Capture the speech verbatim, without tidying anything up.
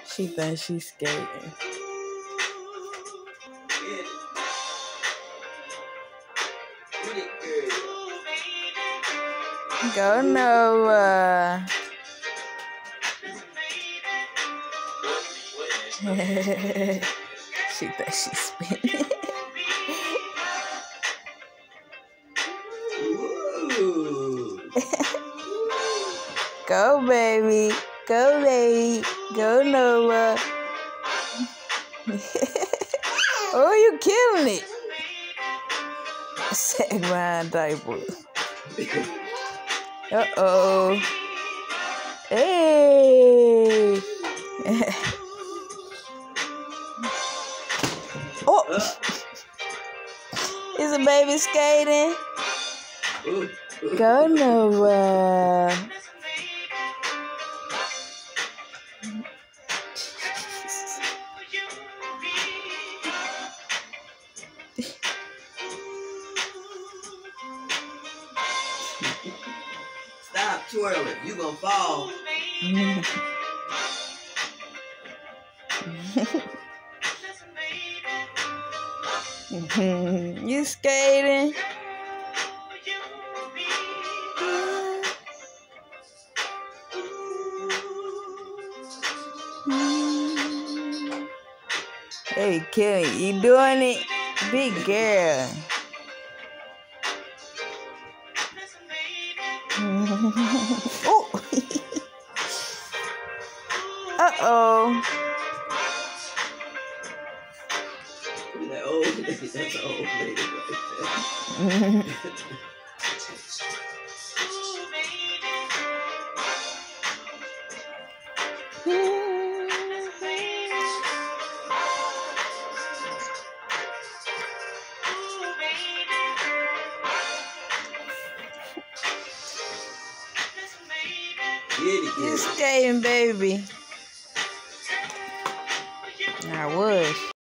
She thinks she's skating. Go Noah. She thinks she's spinning. Go, baby. Go, baby. Go, Noah. Oh, you killing it. Sag behind diaper. Uh-oh. Hey. Oh. Is a baby skating? Go, Noah. Stop twirling. You gonna fall. You skating? Hey, Kelly, you doing it? Big girl. Oh. Uh-oh. That old lady, that's an old lady right there. You skating, baby. I was.